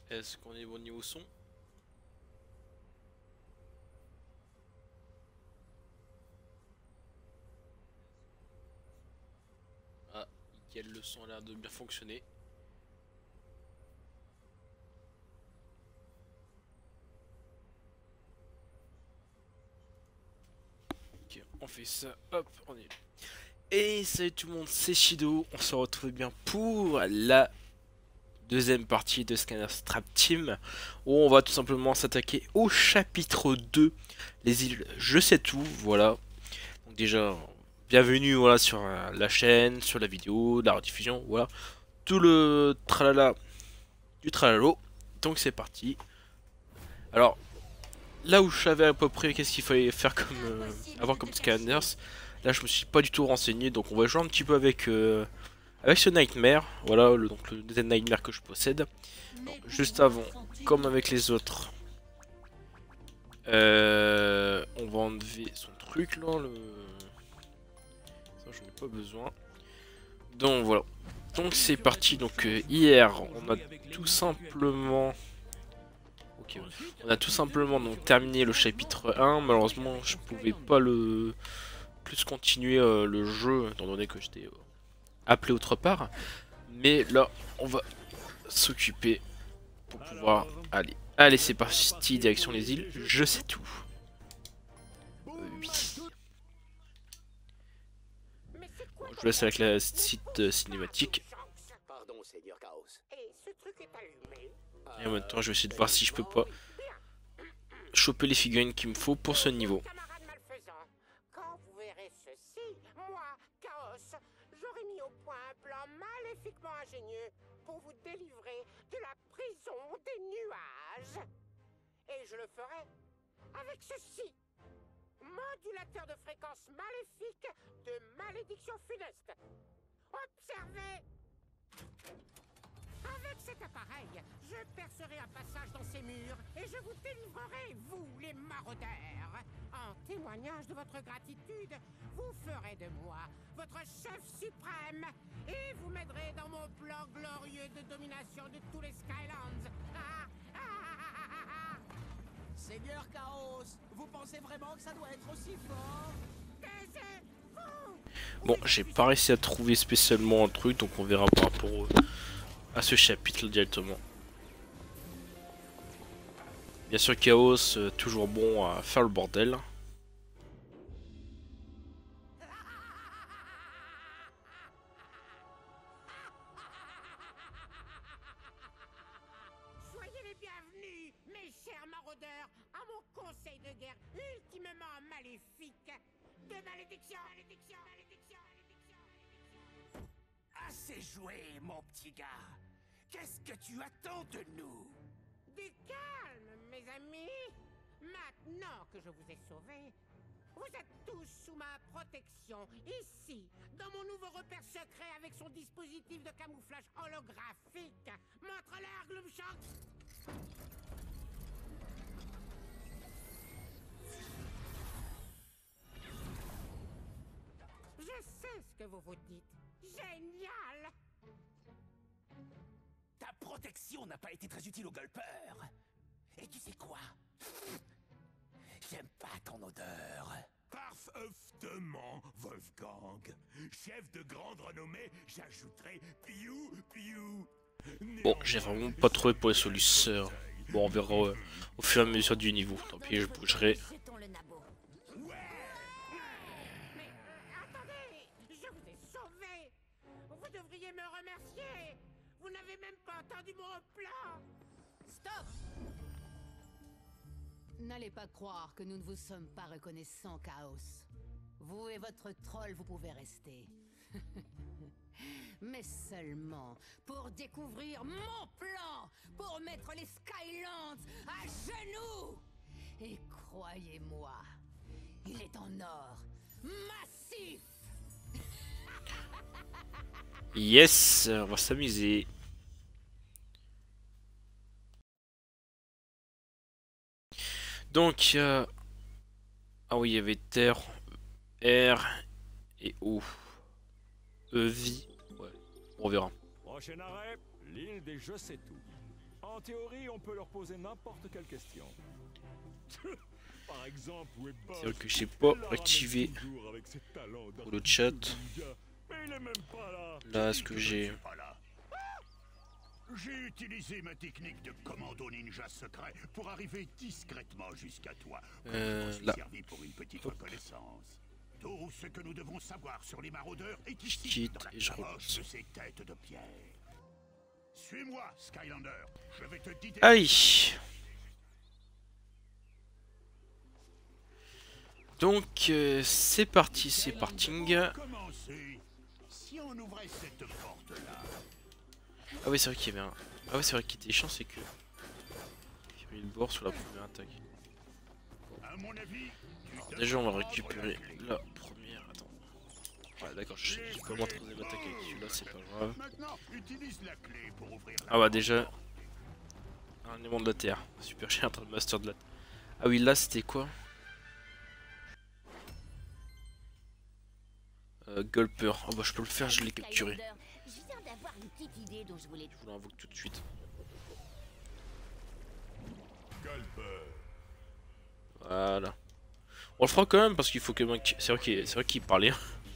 Est-ce qu'on est bon niveau son? Ah, nickel, le son a l'air de bien fonctionner. Ok, on fait ça, hop, on est là. Et salut tout le monde, c'est Shido, on se retrouve bien pour la deuxième partie de Scanner Trap Team, où on va tout simplement s'attaquer au chapitre 2, les îles Je sais tout, voilà. Donc déjà, bienvenue voilà, sur la chaîne, sur la vidéo, la rediffusion, voilà. Tout le tralala du tralalo, donc c'est parti. Alors, là où je savais à peu près qu'est-ce qu'il fallait faire comme avoir comme scanners, là je me suis pas du tout renseigné, donc on va jouer un petit peu avec ce Nightmare, voilà donc le deuxième Nightmare que je possède. Alors, juste avant, comme avec les autres, on va enlever son truc là, ça j'en ai pas besoin. Donc voilà, donc c'est parti. Donc hier on a tout simplement, ok, on a tout simplement donc terminé le chapitre 1. Malheureusement je pouvais pas le plus continuer le jeu étant donné que j'étais appelé autre part. Mais là on va s'occuper pour pouvoir aller. Allez, c'est parti, direction les îles, je sais tout. Oui. Bon, je vous laisse avec la site cinématique. Pardon, Seigneur Chaos. Et ce truc est allumé. Et en même temps, je vais essayer de voir si je peux pas choper les figurines qu'il me faut pour ce niveau. Camarades malfaisants, quand vous verrez ceci, moi, Chaos, j'aurai mis au point un plan maléfiquement ingénieux pour vous délivrer de la prison des nuages. Et je le ferai avec ceci. Modulateur de fréquence maléfique de malédiction funeste. Observez. Avec cet appareil, je percerai un passage dans ces murs et je vous délivrerai, vous, les maraudeurs. En témoignage de votre gratitude, vous ferez de moi votre chef suprême et vous m'aiderez dans mon plan glorieux de domination de tous les Skylands. Seigneur Chaos, vous pensez vraiment que ça doit être aussi fort? Taisez-vous! Bon, j'ai pas réussi à trouver spécialement un truc, donc on verra par rapport à ce chapitre directement. Bien sûr, Chaos, toujours bon à faire le bordel. Soyez les bienvenus, mes chers maraudeurs, à mon conseil de guerre ultimement maléfique. De malédiction, malédiction, malédiction, malédiction, malédiction. Assez joué, mon petit gars. Qu'est-ce que tu attends de nous? Du calme, mes amis. Maintenant que je vous ai sauvés, vous êtes tous sous ma protection, ici, dans mon nouveau repère secret avec son dispositif de camouflage holographique. Montre-leur, Gloomshanks. Je sais ce que vous vous dites. Génial! Ta protection n'a pas été très utile aux golpeurs. Et tu sais quoi? J'aime pas ton odeur. Parfaitement, Wolfgang. Chef de grande renommée, j'ajouterai Piou Piou. Bon, j'ai vraiment pas trouvé pour les solliciteurs. Bon, on verra au fur et à mesure du niveau. Tant pis, je bougerai. Jetons le nabot. Mais attendez, je vous ai sauvé. Vous devriez me remercier. Vous n'avez même pas entendu mon plan. Stop! N'allez pas croire que nous ne vous sommes pas reconnaissants, Chaos. Vous et votre troll, vous pouvez rester. Mais seulement pour découvrir mon plan, pour mettre les Skylands à genoux. Et croyez-moi, il est en or, massif. Yes, on va s'amuser. Donc, ah oui, il y avait terre, air et eau. Vie, ouais, on verra. Prochain arrêt, l'île des Je sais tout. En théorie, on peut leur poser n'importe quelle question. Par exemple, où est Boss? C'est vrai que je sais pas Il la activer ramène toujours avec ses talents pour le chat. ninja. Mais il est même pas là. Là, ce que j'ai. Pas là. J'ai utilisé ma technique de commando ninja secret pour arriver discrètement jusqu'à toi. Je me suis Là. servi pour une petite reconnaissance. Tout ce que nous devons savoir sur les maraudeurs est Je ici, quitte dans la et je carotte relance. de ces têtes de pierre. Suis-moi, Skylander. Je vais te guider. Allez. Donc c'est parti, c'est parting. Pour commencer, si on ouvrait cette porte-là. Ah oui, c'est vrai qu'il y avait un. Ah oui, c'est vrai qu'il était chiant, c'est que. Il y avait le bord sur la première attaque. À mon avis, Alors, déjà, on va récupérer la première. Attends. Ouais, d'accord, j'ai pas moins troisième attaque avec celui-là, c'est pas grave. Maintenant, utilise la clé pour ouvrir la Ah bah, déjà. Un élément de la terre. Super, j'ai un train de master de la. Ah oui, là, c'était quoi? Gulper. Oh bah, je peux le faire, je l'ai capturé. Je viens d'avoir une petite idée dont je voulais. Je vous l'invoque tout de suite. Voilà. On le fera quand même parce qu'il faut que mec. C'est vrai qu'il parlait.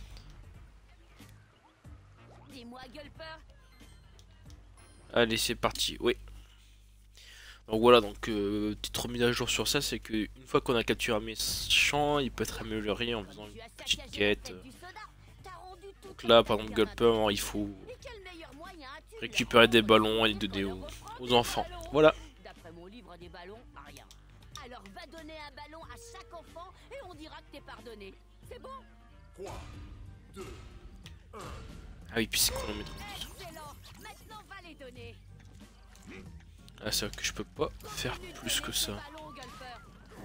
Dis-moi, Gulper. Allez, c'est parti. Oui. Donc voilà, donc petite remise à jour sur ça, c'est que une fois qu'on a capturé un méchant, il peut être amélioré en faisant une petite quête. Donc là, par exemple, Gulper, il faut récupérer des ballons et les donner aux enfants. Voilà. D'après mon livre des ballons, rien. Alors va donner un ballon à chaque enfant et on dira que t'es pardonné. C'est bon? 3, 2, Ah oui, puis c'est chronométré. Excellent. Maintenant va les donner. Ah, c'est vrai que je peux pas faire plus que ça. Ballon, Gulper.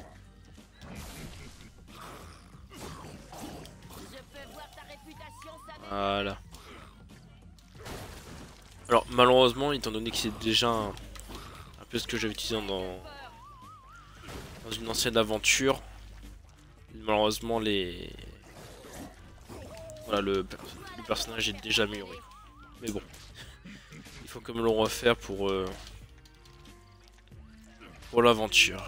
Je peux voir ta réputation s'améliorer. Voilà. Alors malheureusement, étant donné que c'est déjà un peu ce que j'avais utilisé dans une ancienne aventure, malheureusement voilà, le personnage est déjà amélioré. Mais bon, il faut quand même le refaire pour l'aventure.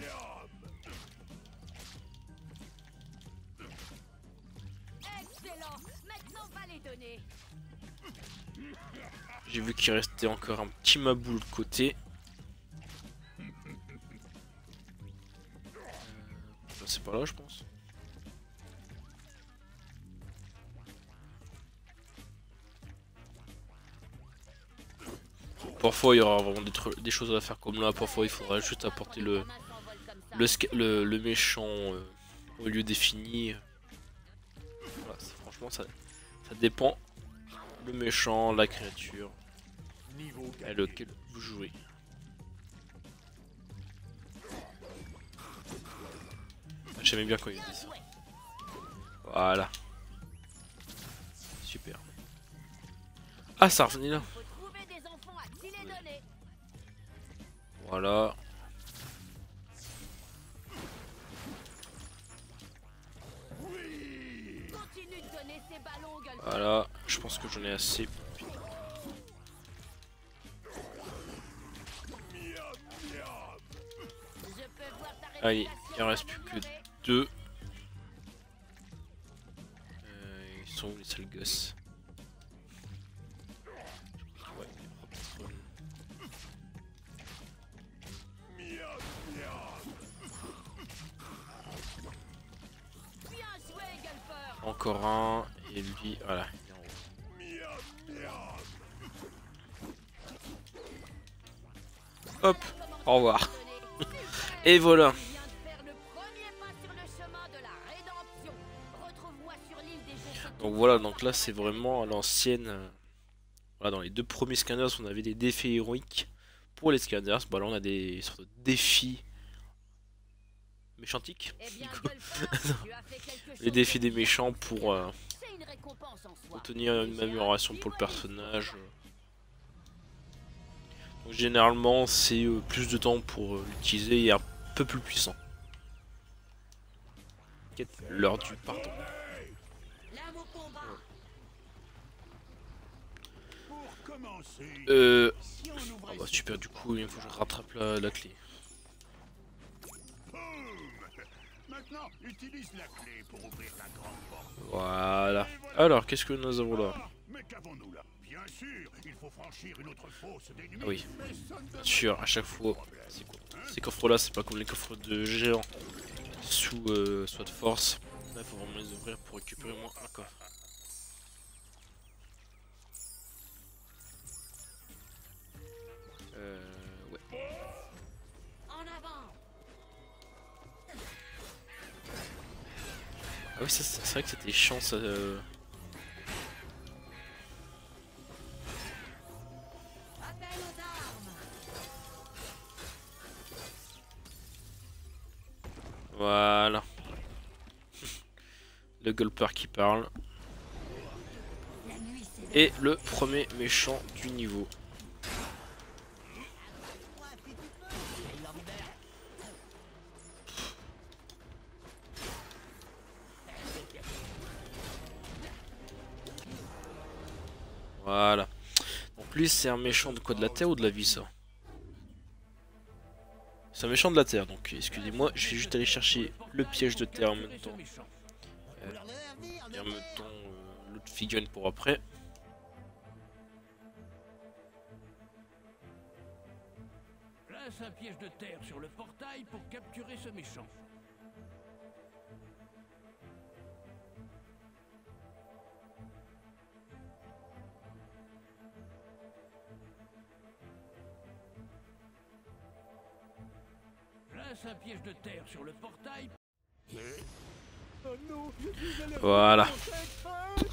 Excellent. Maintenant va les donner. J'ai vu qu'il restait encore un petit mabou de côté. C'est par là, je pense. Parfois il y aura vraiment des choses à faire comme là, parfois il faudra juste apporter le méchant au lieu défini. Voilà, franchement ça dépend. Le méchant, la créature et lequel vous jouez. J'aimais bien quand il dit ça. Voilà. Super. Ah, ça revenait là. Faut trouver des enfants à qui les donner. Voilà. Continue de donner ces ballons, Gulper. Voilà. Je pense que j'en ai assez. Je peux voir ta Allez, réputation il en reste plus que s'améliorer. 2. Ils sont où les sales gosses? Ouais, Bien joué, Gulper. encore un. Et lui, voilà. Il est en haut. Hop, au revoir. Et voilà. Tu viens de faire le premier pas sur le chemin de la rédemption. Retrouve-moi sur l'île des jeux. Donc voilà, donc là c'est vraiment à l'ancienne. Voilà, dans les deux premiers scanners, on avait des défis héroïques pour les scanners. Bah là on a des sortes de défis méchantiques. Eh bien, Du coup, Gulper, tu as fait quelque chose les défis de des bien. méchants pour C'est une récompense en soi. obtenir une J'ai amélioration un pour le petit personnage. Donc généralement c'est plus de temps pour l'utiliser et un peu plus puissant. L'heure du pardon. L'âme au combat. Si on Ah ouvrait bah ce super, du coup il faut que je rattrape la clé. boum. Maintenant, utilise la clé pour ouvrir la grande porte. Voilà. Et voilà. Alors qu'est-ce que nous avons là? Ah, mais qu'avons-nous là? Bien sûr, il faut franchir une autre fosse des nuits. Ah oui, Mais ça ne bien devrait sûr, pas à chaque poser fois. problème. C'est quoi? Ces coffres là, c'est pas comme les coffres de géants sous soit de force. Là, il faut vraiment les ouvrir pour récupérer moins un coffre. Ouais. En avant. Ah oui, c'est vrai que c'était chiant ça. Appel aux armes. Voilà. Le golper qui parle. La nuit s'éveille. Et le premier méchant du niveau. Voilà. Donc lui c'est un méchant de quoi, de la terre ou de la vie ça? C'est un méchant de la terre, donc excusez-moi, je vais juste aller chercher le piège de terre en même temps. Et en même temps l'autre figurine pour après. Place un piège de terre sur le portail pour capturer ce méchant. Place un piège de terre sur le portail. Oh non, je suis allergique Voilà. au insecte.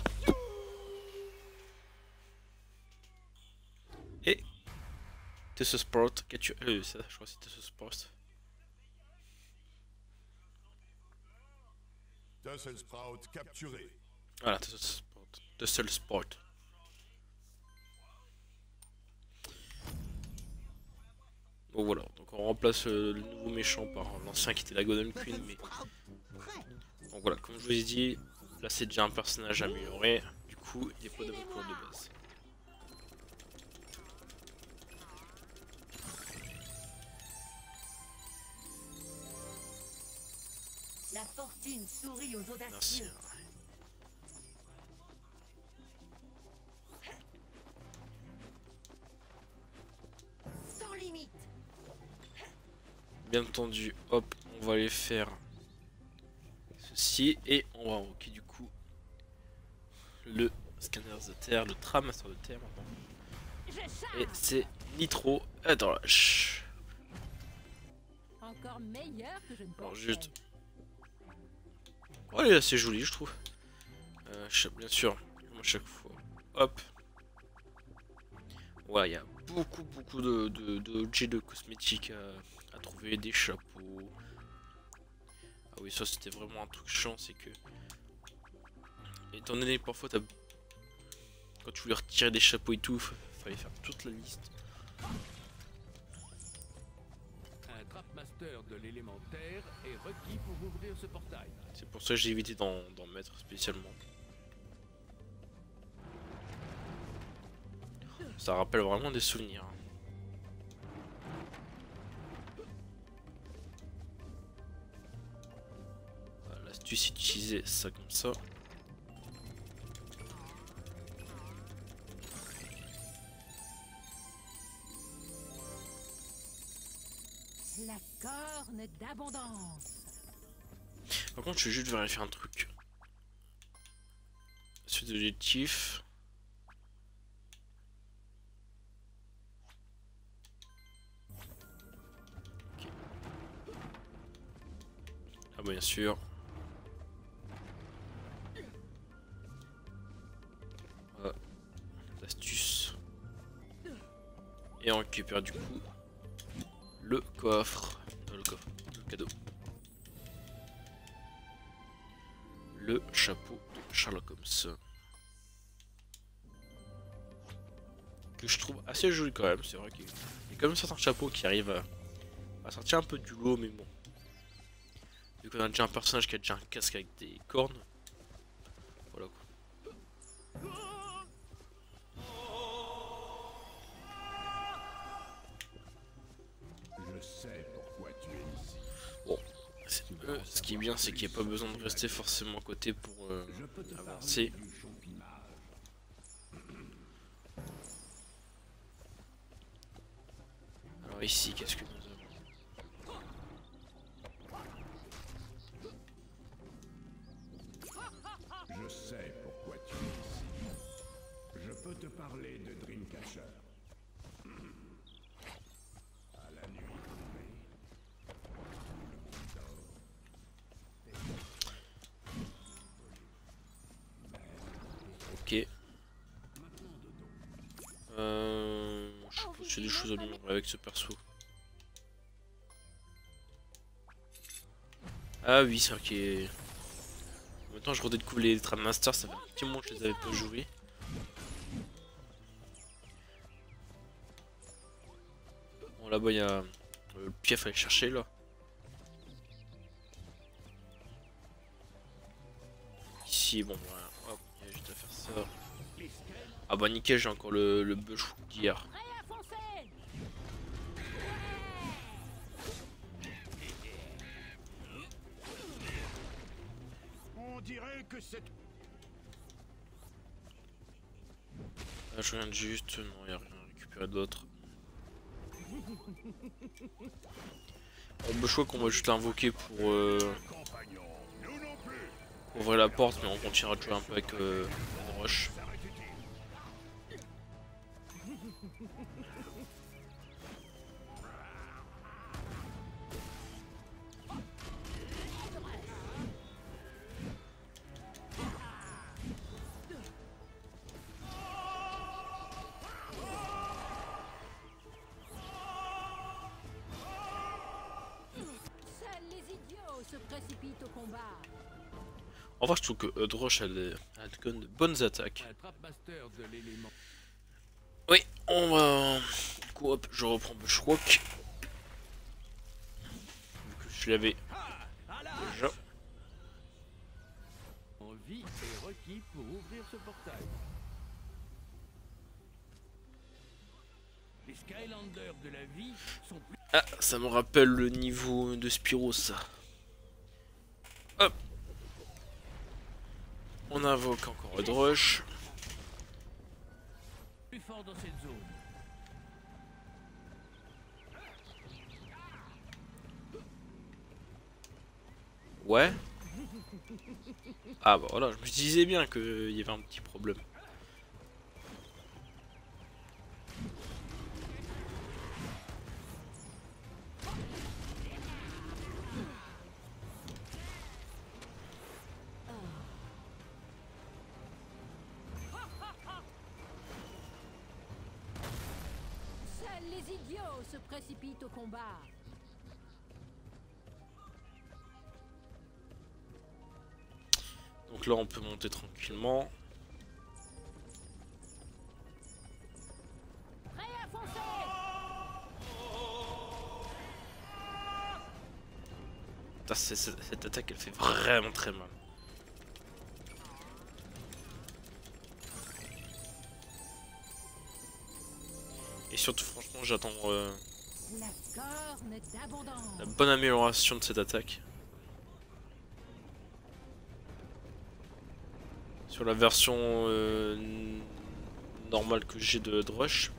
Et ce sport qu'as-tu... ça, je crois que c'était ce sport. Tussle Sprout capturé. Voilà, ce sport. The seul sport. Bon voilà, donc on remplace le nouveau méchant par l'ancien qui était la Golden Queen. Mais... Donc voilà, comme je vous ai dit, là c'est déjà un personnage amélioré. Du coup, il n'y a pas de recours de base. La fortune sourit aux Merci. audacieux. Sans limite. Bien entendu, hop, on va aller faire ceci et on va invoquer du coup le scanner de terre, le tramasseur de terre maintenant. Et c'est Nitro. Attends là. Chut. Encore meilleur que je ne Alors pensais. juste. Oh, elle est assez jolie, je trouve. Bien sûr, comme à chaque fois. Hop. Ouais, il y a beaucoup d'objets de cosmétiques à trouver, des chapeaux. Ah oui, ça c'était vraiment un truc chiant, c'est que... Étant donné parfois quand tu voulais retirer des chapeaux et tout, fallait faire toute la liste. Un Trapmaster de l'élémentaire est requis pour ouvrir ce portail. C'est pour ça que j'ai évité d'en mettre spécialement. Ça rappelle vraiment des souvenirs. Voilà, l'astuce, utiliser ça comme ça. La corne d'abondance. Par contre, je vais juste vérifier un truc. Suite d'objectif. Ok. Ah, bien sûr. Voilà. L'astuce. Et on récupère du coup le coffre. Le cadeau. Le chapeau de Sherlock Holmes. Que je trouve assez joli quand même, c'est vrai qu'il y a quand même certains chapeaux qui arrivent à sortir un peu du lot, mais bon. Vu qu'on a déjà un personnage qui a déjà un casque avec des cornes. Voilà quoi. Ce qui est bien, c'est qu'il n'y a pas besoin de rester forcément à côté pour avancer. Alors ici, qu'est-ce que nous avons? Je sais pourquoi tu es ici. Je peux te parler de Dreamcatcher. À la nuit tombée, le monde dort. Ok. Je suppose que j'ai des choses à améliorer avec ce perso. Ah oui, c'est vrai qu'il est... En même temps, je redécouvre les Tradmasters, ça fait un petit moment que je les avais pas joués. Bon, là-bas, il y a le pief à aller chercher, là. Ici, bon, voilà. Hop, il y a juste à faire ça. Ah bah nickel, j'ai encore le bush d'hier. Prêt à foncer. On dirait que cette... Là, je regarde juste, non, il n'y a rien à récupérer d'autre. Bon, bush qu'on va juste l'invoquer pour compagnon, nous non plus. ouvrir la porte, mais on continuera de jouer un peu avec Rush. Ça reste utile. Seuls les idiots se précipitent au combat. En vrai, je trouve que Rush a de bonnes attaques. Un Trapmaster de l'élément. Oui, on va... Du coup, hop, je reprends Bushwalk. Vu que je l'avais déjà. En vie est requis pour ouvrir ce portail. Les Skylanders de la vie sont plus... Ah, ça me rappelle le niveau de Spyro, ça. Hop. On invoque encore Rush. plus forts dans cette zone. Ouais. Ah bah voilà, je me disais bien qu'il y avait un petit problème. Seuls les idiots se précipitent au combat. Donc là on peut monter tranquillement. Prêt à foncer. Putain, cette attaque elle fait vraiment très mal. Et surtout franchement j'attends La corne d'abondance. la bonne amélioration de cette attaque. Sur la version normale que j'ai de Rush,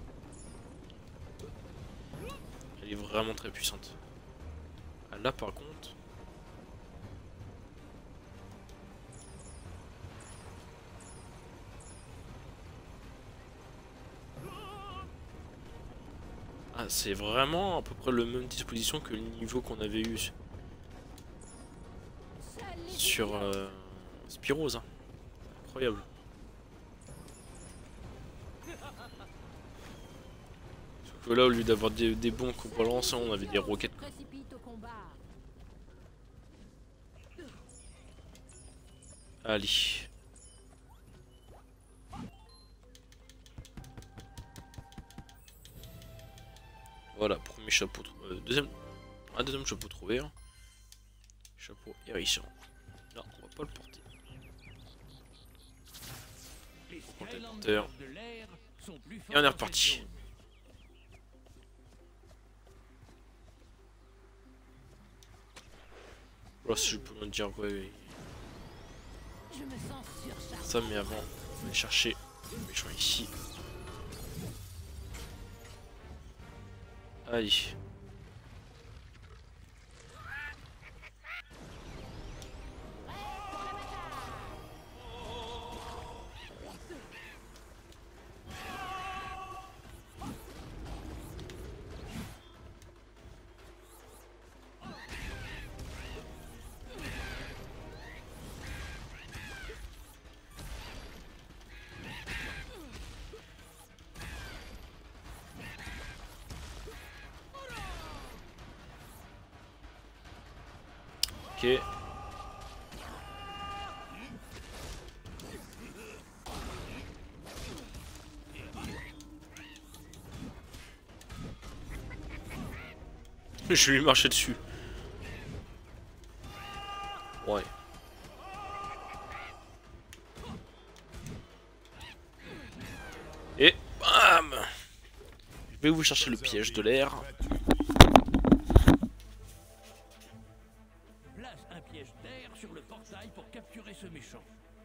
elle est vraiment très puissante. Ah, là par contre, ah, c'est vraiment à peu près le même disposition que le niveau qu'on avait eu Seuls les sur Spyros. Hein. Incroyable. Sauf que là, au lieu d'avoir des bons qu'on balance, on avait des roquettes. se précipitent au combat. Allez. Voilà, premier chapeau. Un deuxième chapeau trouvé. Hein. Chapeau hérissant. Non, on va pas le porter. Les Contenteur. Skylanders de l'air sont plus forts Et on est dans reparti. cette zone. Voilà, si je peux me dire, ouais. Je me sens surchargé. Ça, mais avant, on va aller chercher le méchant ici. Allez. Ok. Je vais lui marcher dessus. Ouais. Et bam! Je vais vous chercher le piège de l'air. Place un piège d'air sur le portail pour capturer ce méchant.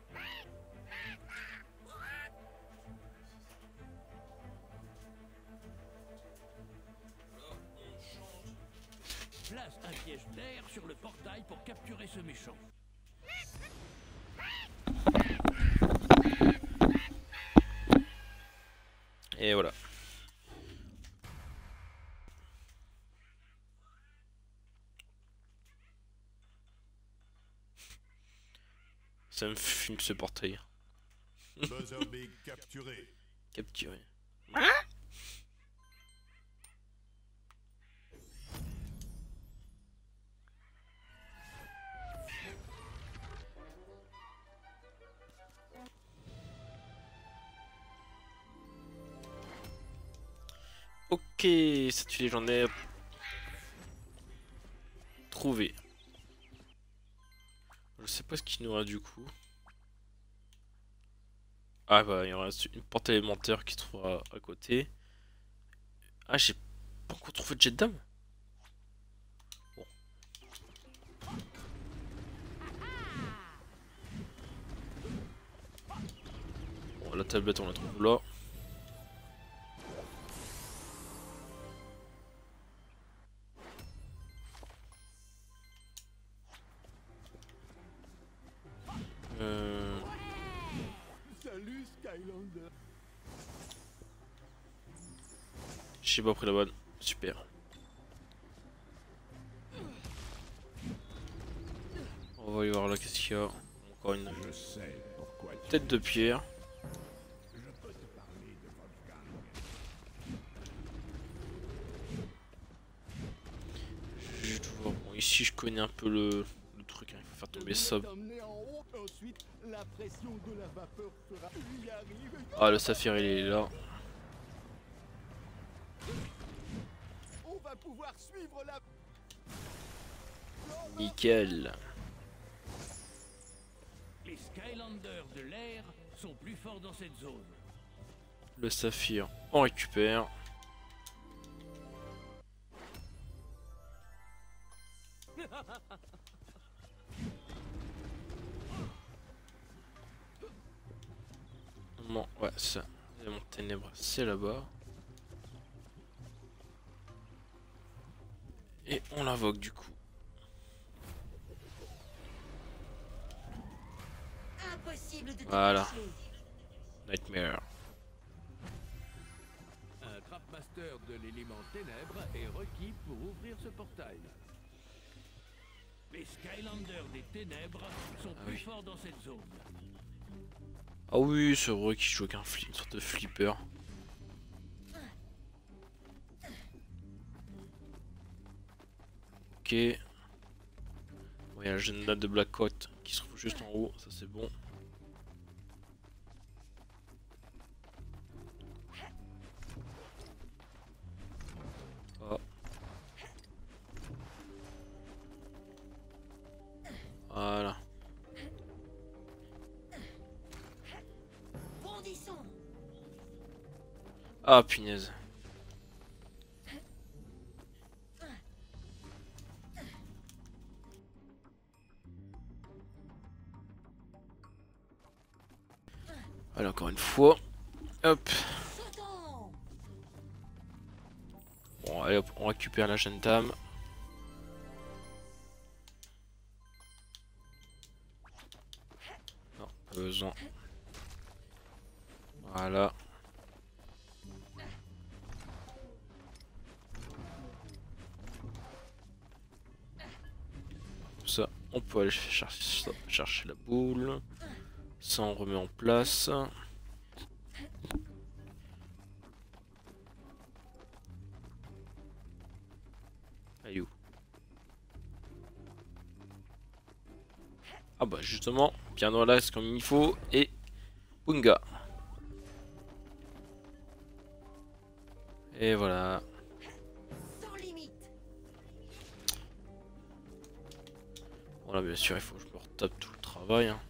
Place un piège d'air sur le portail pour capturer ce méchant. Et voilà. Ça me fume ce portail. Buzzerbeak capturé. Capturé. Ok, cette fille j'en ai trouvé. Je sais pas ce qu'il nous reste du coup. Ah bah il y aura une porte élémentaire qui se trouvera à côté. Ah j'ai pas encore trouvé de jet d'âme. Bon. Bon la tablette on la trouve là. Salut Skylander. J'ai pas pris la bonne. Super. On va y voir là qu'est-ce qu'il y a. Encore une Je sais pourquoi tu tête de pierre. Je peux te parler de Wolfgang. Je vais voir. Bon, ici je connais un peu le truc. Hein. Il faut faire tomber ça. Ensuite, la pression de la vapeur sera... Il arrive. Ah le saphir il est là. On va pouvoir suivre la... Nickel. Les Skylanders de l'air sont plus forts dans cette zone. Le saphir on récupère. Non, ouais, ça. Mon ténèbres, c'est là-bas. Et on l'invoque du coup. Impossible de te Voilà. cacher. Nightmare. Un Trapmaster de l'élément ténèbres est requis pour ouvrir ce portail. Les Skylanders des ténèbres sont plus forts dans cette zone. Ah oui, c'est vrai qu'il joue avec une sorte de flipper. Ok. Bon, il y a la jeune date de Black Hawk qui se trouve juste en haut, ça c'est bon. Oh. Voilà. Bondissons. Ah punaise. Allez, encore une fois. Hop. Bon, allez hop, on récupère la jeune dame. Non, pas besoin. Voilà. Ça, on peut aller chercher la boule. Ça, on remet en place. Aïe où? Ah bah justement, bien dans l'axe comme il faut. Et Bunga. Et voilà. Voilà, bien sûr, il faut que je me retape tout le travail. Hein.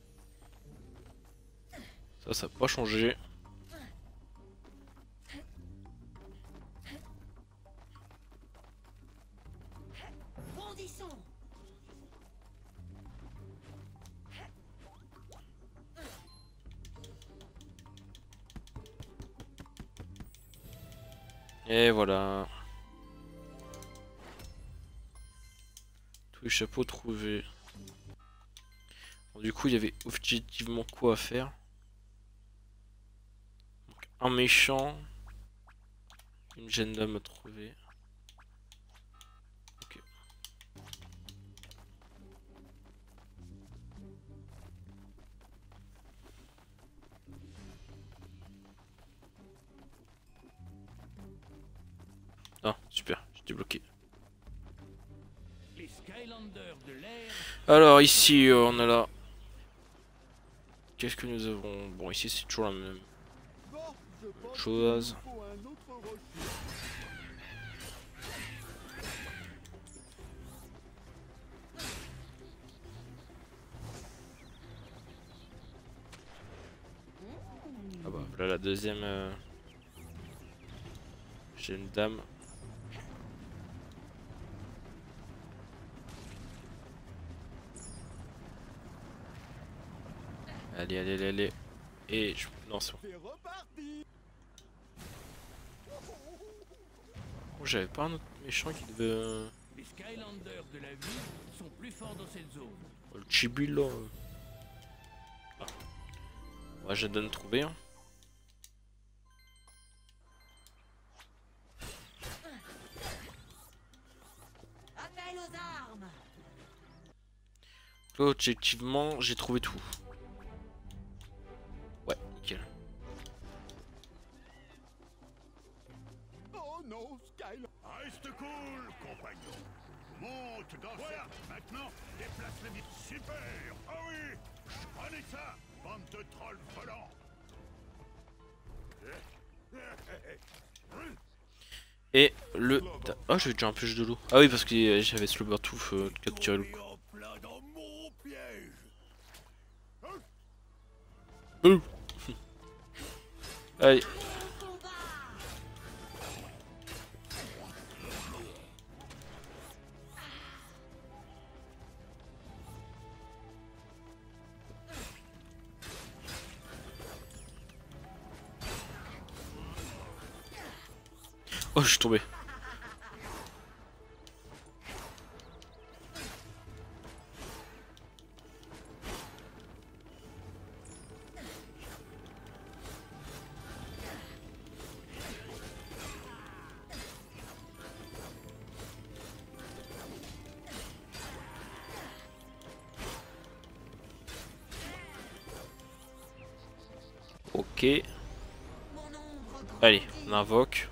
Ça n'a pas changé. Et voilà. Tous les chapeaux trouvés. Bon, du coup, il y avait objectivement quoi à faire. Donc, un méchant. Une jeune dame à trouver. Ok. Ah, super, j'ai débloqué. Alors ici, on a là. Qu'est-ce que nous avons? Bon, ici c'est toujours la même chose. Ah bah voilà la deuxième jeune dame. Allez, allez, allez, allez. Et je... Non, c'est bon. Oh, j'avais pas un autre méchant qui devait... Les Skylanders de la ville sont plus forts dans cette zone. Oh, le chibi là. Ah. Ouais, j'ai donné trouver. Hein. Appel aux armes. Là, objectivement, j'ai trouvé tout. Ouais, nickel. Oh non, Skyler. Reste cool, compagnon. Monte dans ça. Maintenant, déplace le vide. Super. Ah oui. Prenez ça, bande de trolls volants. Et le... Ah, j'ai déjà un piège de loup. Ah oui, parce que j'avais Slobbertooth capturé le coup. Allez. Oh, je suis tombé. Ok. Allez, on invoque.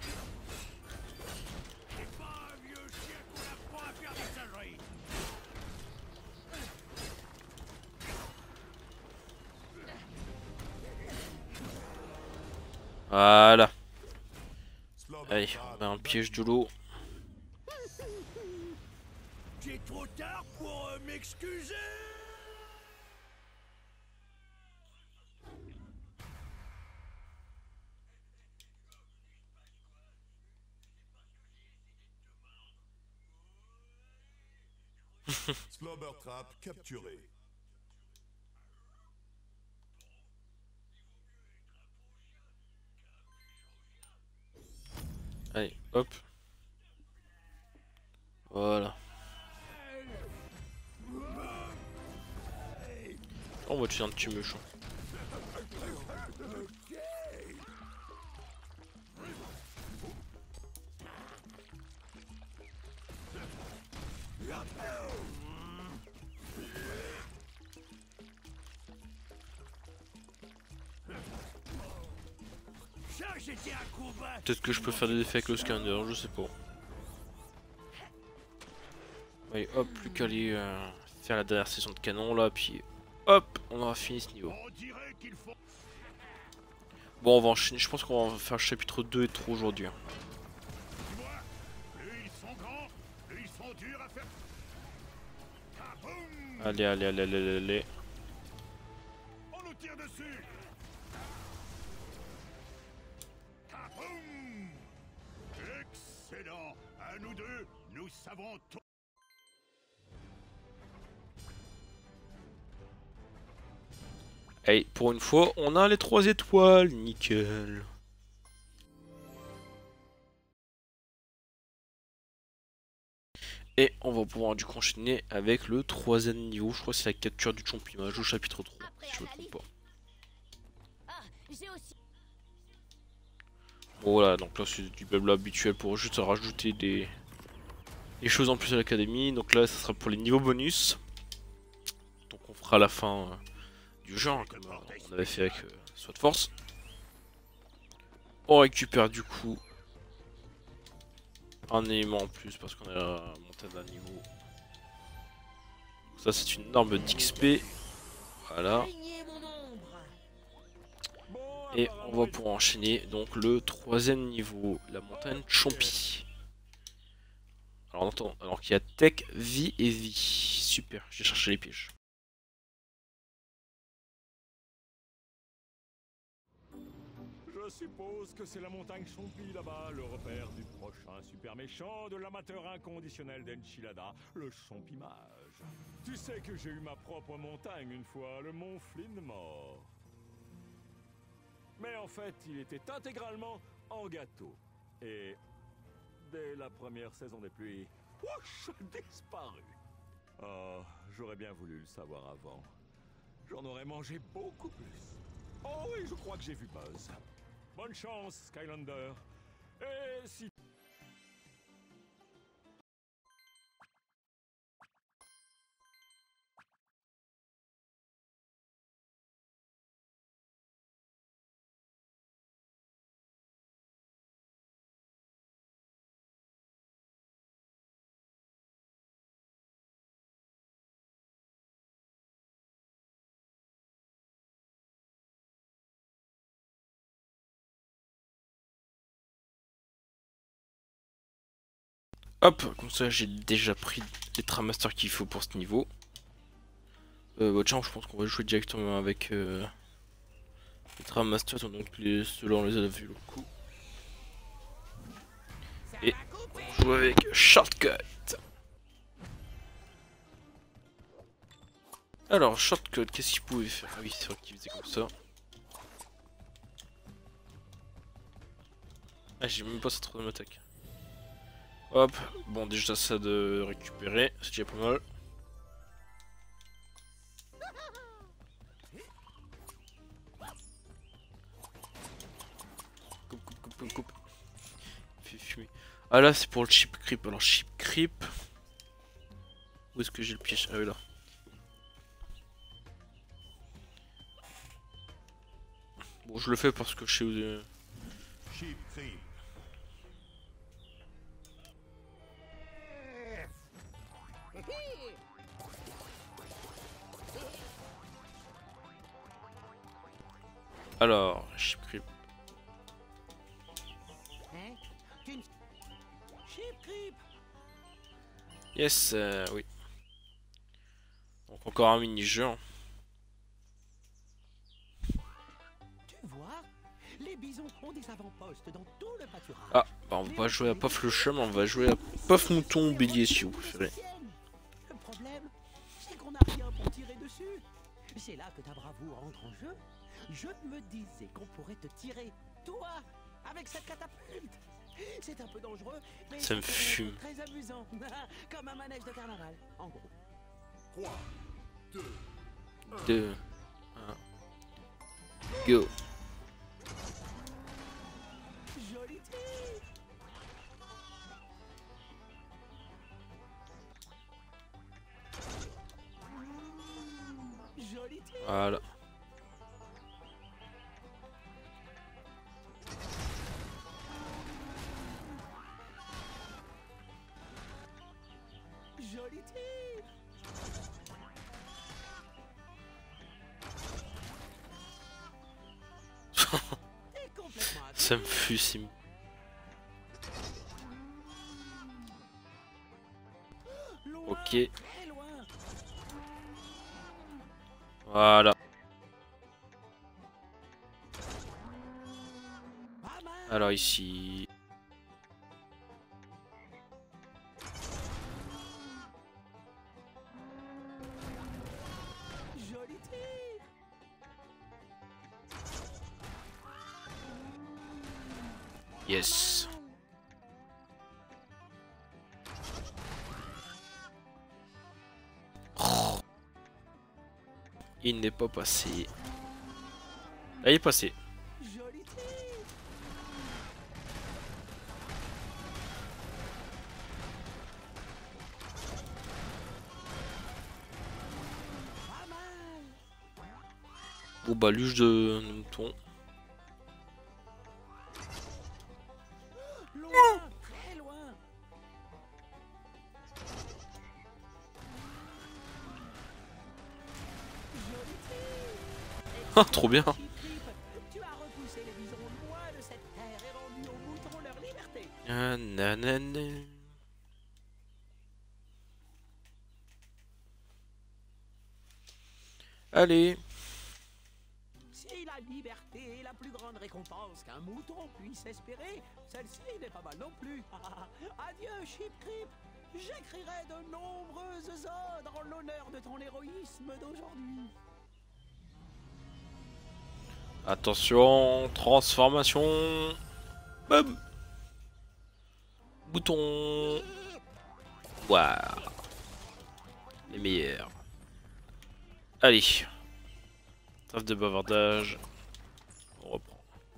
Voilà. Allez, on met un piège de l'eau. J'ai trop tard pour m'excuser. Slobbertrap capturé. Allez, hop. Voilà. On va tuer un petit méchant. Peut-être que je peux faire des effets avec le scanner, je sais pas. Allez, hop, plus qu'à aller faire la dernière session de canon là, puis hop, on aura fini ce niveau. Bon, on va enchaîner, je pense qu'on va faire le chapitre 2 et 3 aujourd'hui. Hein. Allez, allez, allez, allez, allez. On nous tire dessus. Kaboum! Excellent. À nous deux, nous savons tout. Allez, pour une fois, on a les 3 étoiles, nickel. Et on va pouvoir du coup enchaîner avec le 3ème niveau, je crois que c'est la capture du champimage au chapitre 3, si je me trompe pas. Voilà, donc là c'est du blabla habituel pour juste rajouter des choses en plus à l'académie. Donc là ça sera pour les niveaux bonus. Donc on fera à la fin du jeu, hein, comme on avait fait avec Sword Force. On récupère du coup un élément en plus parce qu'on a monté d'un niveau. Ça c'est une arme d'XP. Voilà. Et on va pouvoir enchaîner donc le 3ème niveau, la montagne Champi. Alors qu'il y a Tech, Vie et Vie. Super, j'ai cherché les pièges. Je suppose que c'est la montagne Champi là-bas, le repère du prochain super méchant de l'amateur inconditionnel d'Enchilada, le Champimage. Tu sais que j'ai eu ma propre montagne une fois, le mont Flynmore. Mais en fait, il était intégralement en gâteau. Et dès la première saison des pluies, whoosh, disparu. Oh, j'aurais bien voulu le savoir avant. J'en aurais mangé beaucoup plus. Oh oui, je crois que j'ai vu Buzz. Bonne chance, Skylander. Et si... Hop, comme ça j'ai déjà pris les Tramasters qu'il faut pour ce niveau. Bah tiens, je pense qu'on va jouer directement avec les Tramasters, donc ceux-là on les a vu le coup. Et on joue avec Shortcut. Alors, Shortcut, qu'est-ce qu'il pouvait faire? Ah oui, c'est vrai qu'il faisait comme ça. Ah, j'ai même pas cette troisième attaque. Hop, bon déjà ça de récupérer, c'est déjà pas mal. Coupe. Fait fumer. Ah là c'est pour le chip creep, alors chip creep. Où est-ce que j'ai le piège? Ah oui là. Bon je le fais parce que je sais où... Chip creep. Alors, chip creep. Yes, oui. Donc encore un mini-jeu. Hein. Tu vois, les bisons ont des avant-postes dans tout le pâturage. Ah, bah on va pas jouer à Pof le chat, mais on va jouer à Pof mouton bélier si vous préférez. Le problème, c'est qu'on n'a rien pour tirer dessus. C'est là que ta bravoure entre en jeu. Je me disais qu'on pourrait te tirer, toi, avec cette catapulte. C'est un peu dangereux, mais Ça me peut être fume. très amusant. Comme un manège de carnaval, en gros. 3, 2, 2, 1, go. Joli tir. Joli tir. Voilà. Joli tir. T'es complètement à Ça me fume. loin, Ok. très loin. Voilà. Pas mal. Alors ici. Joli tir. Yes. Oh. Il n'est pas passé. Là, il est passé. Joli tir. Pas mal. Bon bah luge de mouton. Loin, très loin. Joli tir. Ah, trop bien. Chip Trip, tu as repoussé les bisons loin de cette terre et rendu aux moutons leur liberté. Ah, nanana. Allez. Si la liberté est la plus grande récompense qu'un mouton puisse espérer, celle-ci n'est pas mal non plus. Adieu, Chip Trip. J'écrirai de nombreuses odes en l'honneur de ton héroïsme d'aujourd'hui. Attention, transformation. Bam. Bouton. Waouh. Les meilleurs. Allez. Trêve de bavardage. On reprend.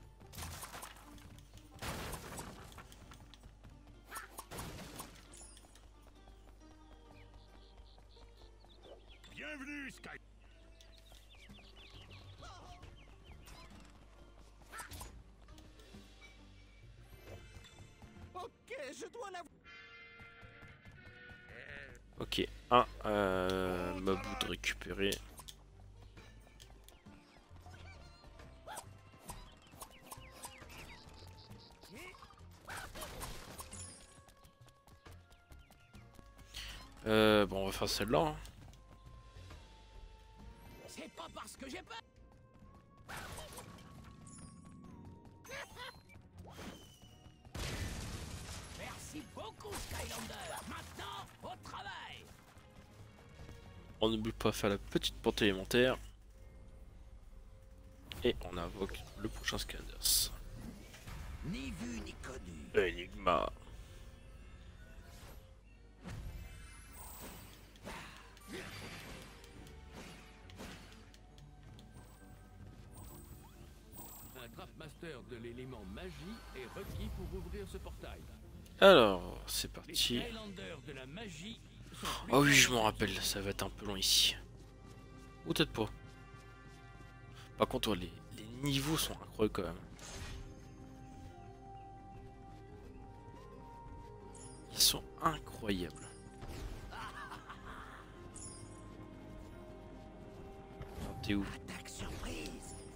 Bienvenue, Sky. Ok, je dois la... Ok, ma bout de récupérer. Bon, on va faire celle-là. Hein. C'est pas parce que j'ai peur. Merci beaucoup, Skylander. Maintenant, au travail. On n'oublie pas de faire la petite porte élémentaire. Et on invoque le prochain Scanners. Ni vu ni connu. Enigma. Un Trapmaster de l'élément magie est requis pour ouvrir ce portail. Alors, c'est Les parti. Skylanders de la magie sont plus Oh oui, je forts. m'en rappelle, ça va être un peu long ici. Ou peut-être pas. Par contre, les niveaux sont incroyables quand même. Ils sont incroyables. T'es où? Attaque surprise.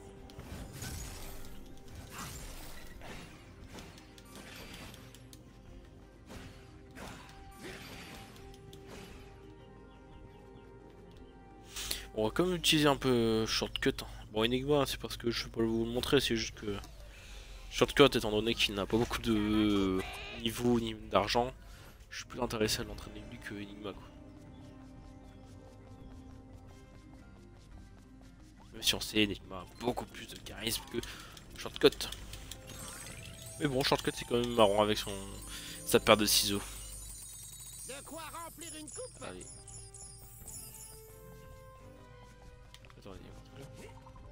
On va quand même utiliser un peu shortcut. Hein. Bon, Enigma, c'est parce que je vais pas vous le montrer, c'est juste que shortcut, étant donné qu'il n'a pas beaucoup de niveaux ni d'argent, je suis plus intéressé à l'entraîner lui que Enigma. Quoi. Même si on sait, Enigma a beaucoup plus de charisme que shortcut. Mais bon, Shortcut c'est quand même marrant avec sa paire de ciseaux. De quoi remplir une coupe? Allez. Attends, allez.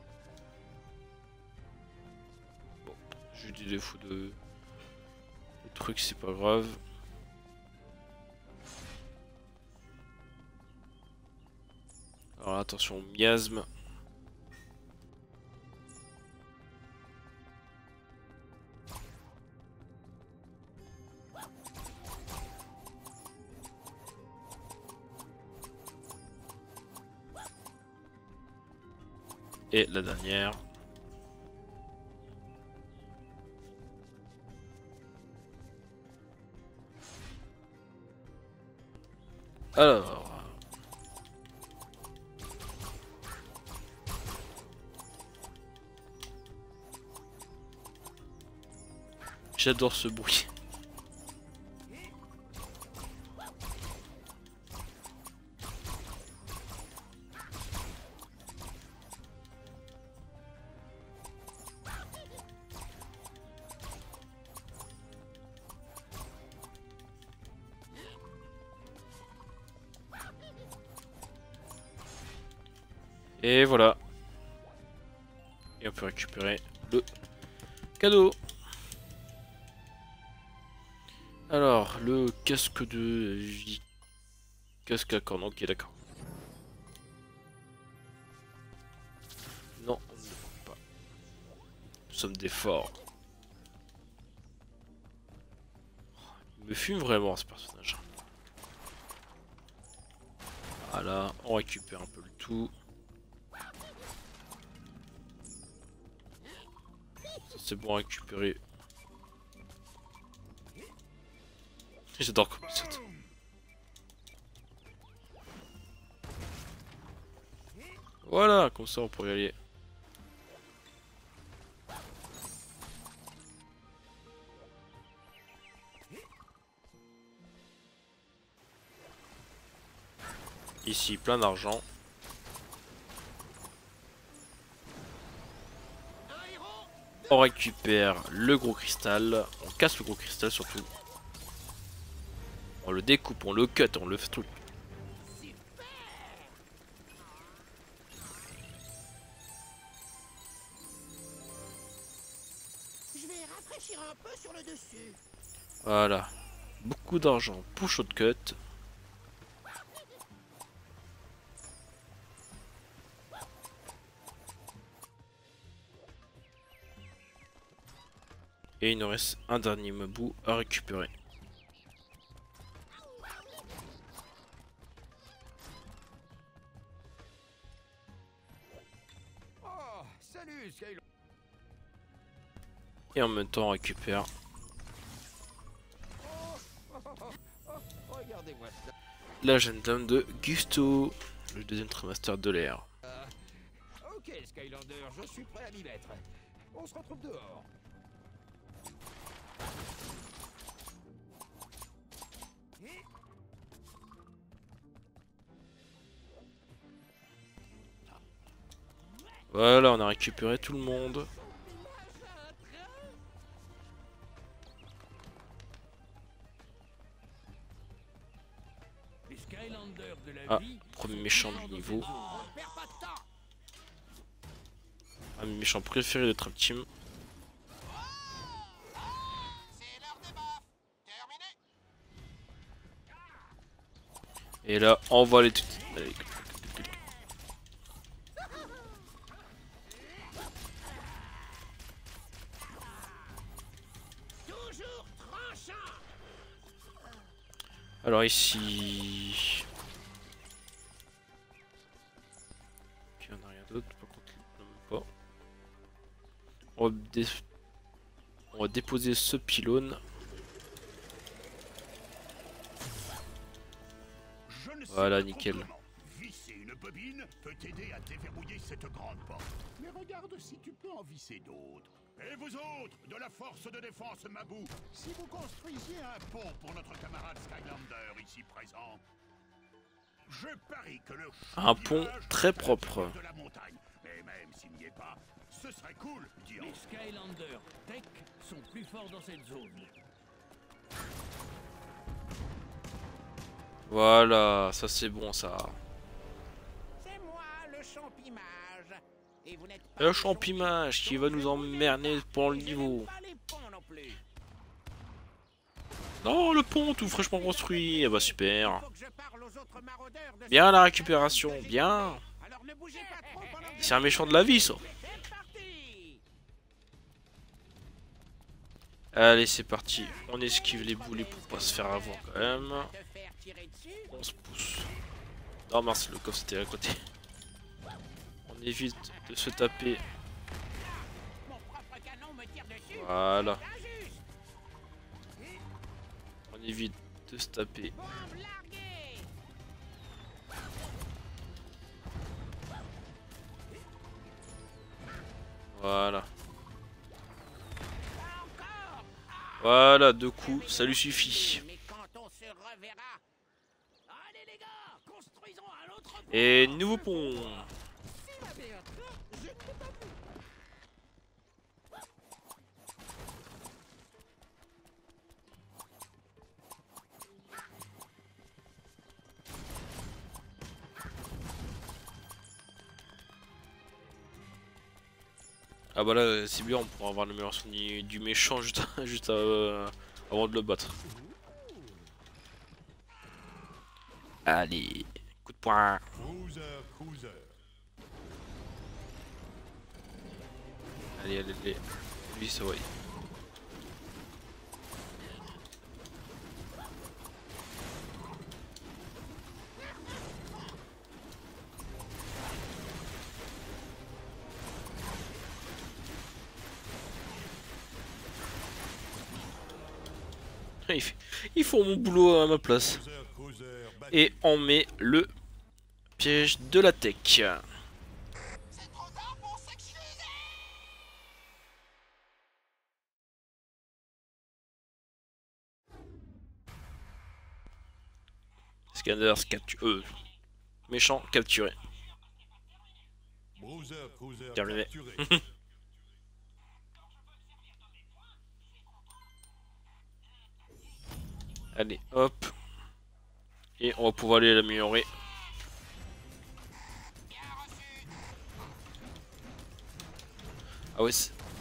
Bon, j'ai eu des défauts de trucs, c'est pas grave. Alors attention, miasme. Et la dernière. Alors. J'adore ce bruit. Et voilà. Et on peut récupérer le cadeau. Alors, le casque de vie. Casque à cornes, ok d'accord. Non, on ne le prend pas. Nous sommes des forts. Il me fume vraiment ce personnage. Voilà, on récupère un peu le tout. C'est bon à récupérer. J'adore comme ça. Voilà, comme ça on pourrait y aller. Ici, plein d'argent. On récupère le gros cristal. On casse le gros cristal surtout. On le découpe, on le cut, on le fait tout. Je vais rafraîchir un peu sur le dessus. Voilà. Beaucoup d'argent pour shortcut. Et il nous reste un dernier bout à récupérer. Oh, salut, Skylo. Et en même temps on récupère Regardez-moi ça. l'agenda de Gusto, le deuxième trimestre de l'ère. Ok, Skylander, je suis prêt à m'y mettre. On se retrouve dehors. Voilà, on a récupéré tout le monde. Les Skylanders de la Ah, vie. premier méchant du niveau. Un méchant préféré de Trap Team. Et là, on va aller tout. Allez. Toujours tranchant. Alors ici... Ok, on n'a rien d'autre, par contre, non, même pas. On va déposer ce pylône. Voilà, nickel. Visser une bobine peut t'aider à déverrouiller cette grande porte. Mais regarde si tu peux en visser d'autres. Et vous autres, de la force de défense Mabou, si vous construisiez un pont pour notre camarade Skylander ici présent, je parie que le un pont très propre. de la montagne, et même s'il n'y est pas, Ce serait cool, dis Les Skylanders Tech sont plus forts dans cette zone. Voilà, ça c'est bon ça. C'est moi, le champimage. Et vous n'êtes pas Le champimage qui va nous emmerder pour le et je n'aime niveau. pas les ponts non plus. Non, le pont tout fraîchement construit. Ah bah super. Faut que je parle aux autres maraudeurs de Bien cette la zone récupération, que j'ai bien. trouvée. Alors ne bougez pas trop pendant que C'est un méchant de la vie ça. c'est parti. Allez c'est parti. On esquive les boulets pour pas se faire avoir quand même. Te faire tirer dessus. On se pousse. Non mince, le coffre c'était à côté. On évite de se taper. Mon propre canon me tire dessus. Voilà. Injuste. On évite de se taper. Bombe larguée. Voilà. Encore. Voilà, 2 coups, ça lui suffit. Mais quand on se reverra. Allez les gars, construisons un autre pont. Et nouveau pont. Si la merde, je ne l'ai pas vu. Ah bah là c'est bien, on pourra avoir le meilleur son du méchant juste avant de le battre. Allez, coup de poing. Cruiser, cruiser. Allez, lui ça va. Ils font mon boulot à ma place. Cruiser, cruiser. Battu. Et on met le piège de la tech. C'est trop tard pour s'excuser. Scanners capturé. Méchant capturé. Cruiser, cruiser. Terminé. Capturé. Allez, hop. Et on va pouvoir aller l'améliorer. Ah ouais,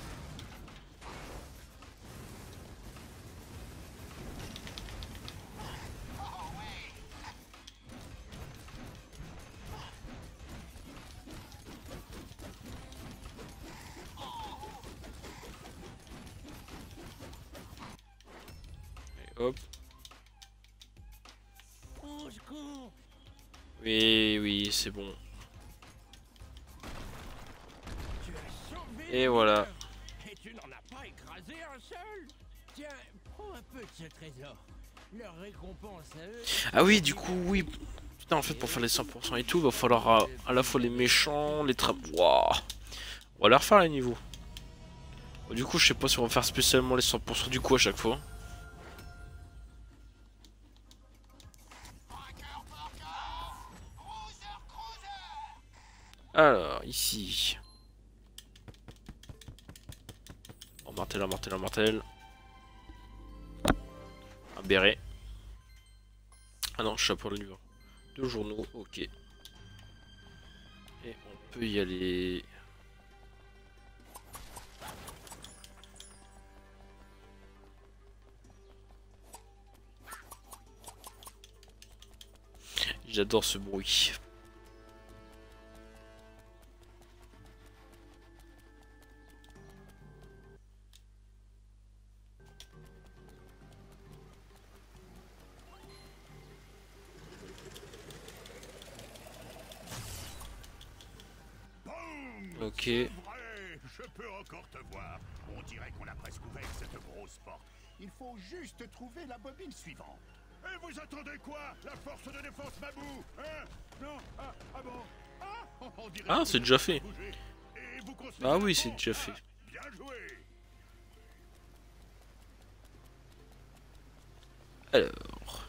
et hop. Au secours. Oui, oui, c'est bon. Tu as sauvé Et le voilà. mineur. Et tu n'en as pas écrasé un seul. Tiens, prends un peu de ce trésor. Leur récompense à eux. Ah oui, du coup, oui. Putain, en fait, pour faire les 100% et tout, va falloir à la fois les méchants, les trappes. Waouh. On va leur refaire les niveaux. Bon, du coup, je sais pas si on va faire spécialement les 100% du coup à chaque fois. Alors, ici. Oh, martel, un martel, un martel. Un béret. Ah non, chapeau le niveau. 2 journaux, ok. Et on peut y aller. J'adore ce bruit. Boum. Ok. C'est vrai, je peux encore te voir. On dirait qu'on a presque ouvert cette grosse porte. Il faut juste trouver la bobine suivante. Et vous attendez quoi? La force de défense Mabou? Hein? Non? Ah bon? Ah, on dirait Ah, que c'est vous déjà avez fait. bougé. Et vous construisez Ah un oui, c'est pont? déjà fait. Bien joué. Alors.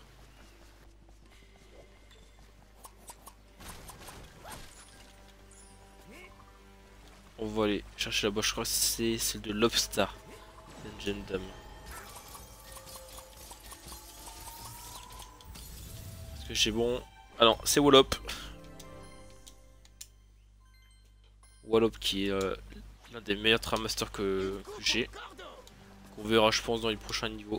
On va aller chercher chercher là-bas, je crois que c'est celle de Lobster. C'est une jeune dame. Est-ce que j'ai bon? Ah non, c'est Wallop. Wallop qui est l'un des meilleurs Tramasters que j'ai. Qu'on verra je pense dans les prochains niveaux.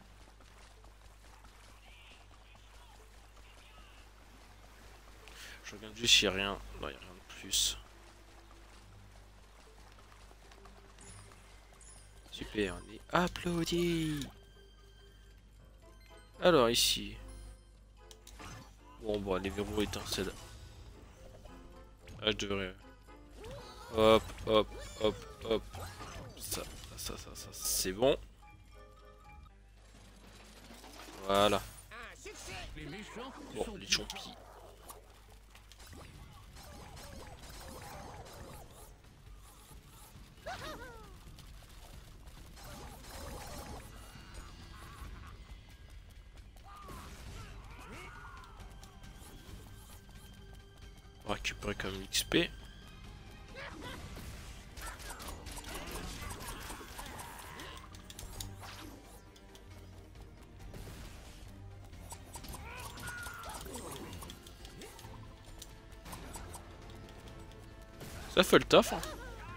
Je regarde juste s'il n'y a rien. Non, il n'y a rien de plus. Super, on est applaudi. Alors ici. Bon, les verrous étincellent. Ah, je devrais. Hop, hop, hop, hop. Ça, c'est bon. Voilà. Bon, les champis. On va récupérer quand même l'XP. Ça fait le taf, hein.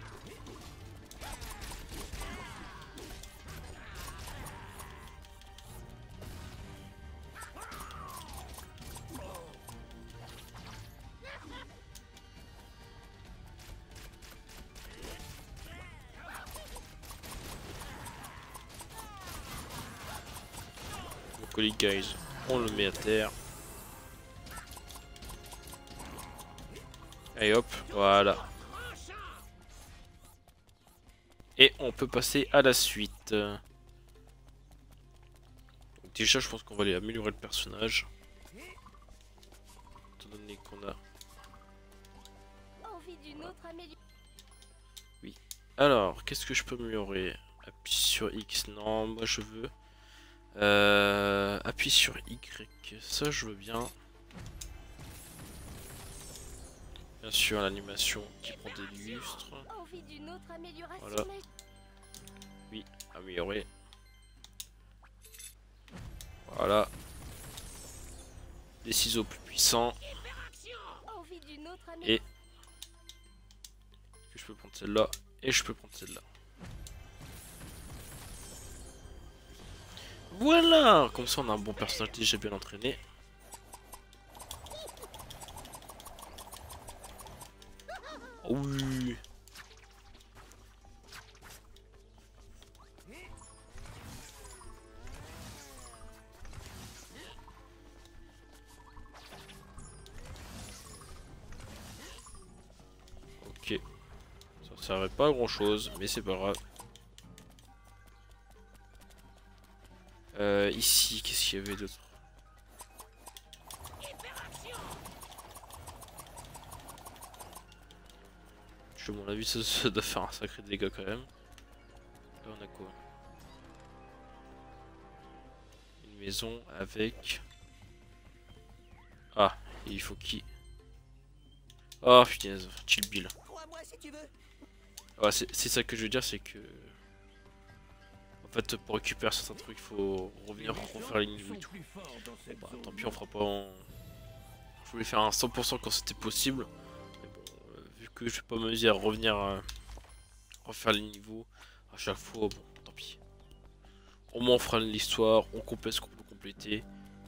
Donc les guys, on le met à terre. Et hop, voilà. Et on peut passer à la suite. Donc déjà, je pense qu'on va aller améliorer le personnage. Étant donné qu'on a... Oui. Alors, qu'est-ce que je peux améliorer? Appuie sur X. Non, moi je veux... appuie sur Y. Ça, je veux bien. Bien sûr, l'animation qui prend des lustres. Voilà. Oui, améliorer. Voilà. Des ciseaux plus puissants. Et je peux prendre celle-là. Et je peux prendre celle-là. Voilà. Comme ça, on a un bon personnage déjà bien entraîné. Oui. Ok. Ça ne servait pas à grand chose, mais c'est pas grave. Ici, qu'est-ce qu'il y avait d'autre? À mon avis, ça doit faire un sacré dégât quand même. Là, on a quoi? Une maison avec... Ah, et il faut qui? Oh putain, chill Bill. Ah, c'est ça que je veux dire, c'est que... En fait, pour récupérer certains trucs, il faut revenir refaire les niveaux et tout. Bon, bah, tant pis, on fera pas... Je voulais faire un 100% quand c'était possible. Que je vais pas m'amuser à revenir refaire les niveaux à chaque fois, bon tant pis. Au moins on fera l'histoire, on complète ce qu'on peut compléter.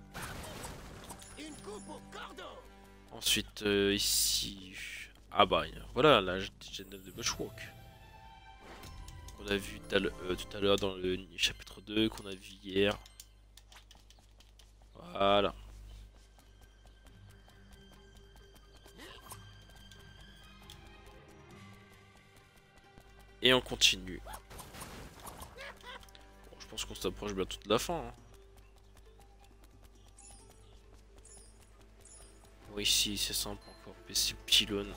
Ensuite ici, ah bah voilà la génère de Bushwalk qu'on a vu tout à l'heure dans le chapitre 2, qu'on a vu hier. Voilà. Et on continue. Bon, je pense qu'on s'approche bientôt de la fin. Hein. Bon, ici c'est simple encore. PC pylône.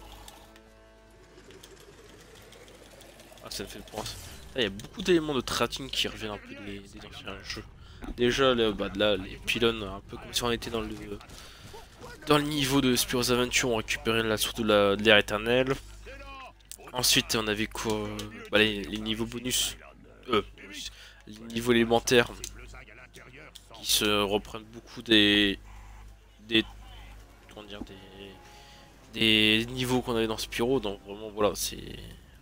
Ah, ça me fait le point. Il y a beaucoup d'éléments de tracking qui reviennent un peu des anciens jeux. Déjà, là, les pylônes, un peu comme si on était dans le niveau de Spyro's Adventure, on récupérait la source de l'air éternel. Ensuite, on avait quoi? Bah, les niveaux bonus. Les niveaux élémentaires. Qui se reprennent beaucoup des comment dire, des niveaux qu'on avait dans Spyro. Donc vraiment, voilà, c'est...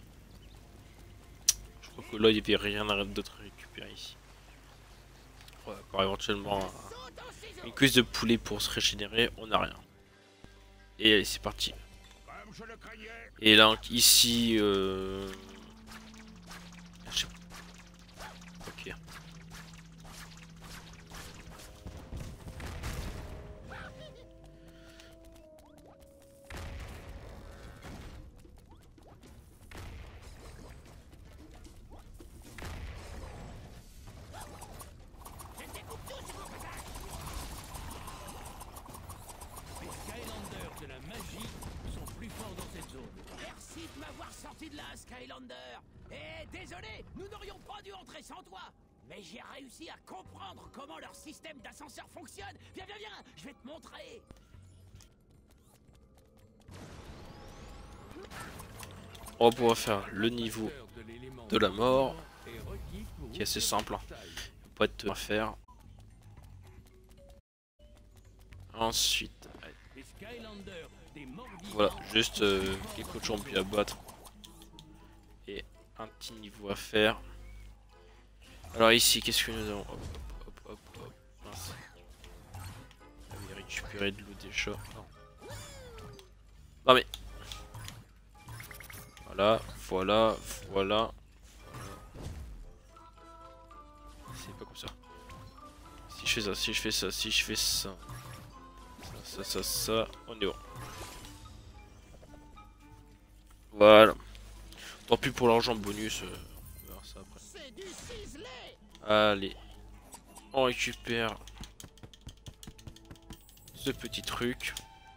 Je crois que là, il n'y avait rien d'autre à récupérer ici. Ouais, par éventuellement une cuisse de poulet pour se régénérer, on n'a rien. Et allez, c'est parti. Et là, ici... je sais pas. Ok. Merci de m'avoir sorti de là, Skylander. Et désolé, nous n'aurions pas dû entrer sans toi. Mais j'ai réussi à comprendre comment leur système d'ascenseur fonctionne. Viens, viens, viens, je vais te montrer. On va pouvoir faire le niveau de la mort, qui est assez simple. Hein. Pas être à faire. Ensuite, voilà, juste quelques zombies à battre et un petit niveau à faire. Alors ici, qu'est-ce que nous avons? Hop. Mince. On avait récupéré de l'eau déjà. Non mais. Voilà. C'est pas comme ça. Si je fais ça, ça, on est bon. Voilà. Tant pis pour l'argent bonus. On verra ça après. Allez. On récupère ce petit truc.